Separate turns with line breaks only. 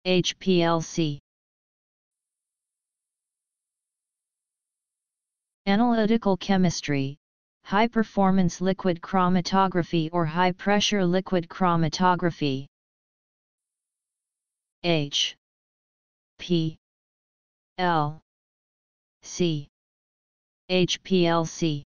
HPLC. Analytical chemistry, high-performance liquid chromatography or high-pressure liquid chromatography. H P L C HPLC.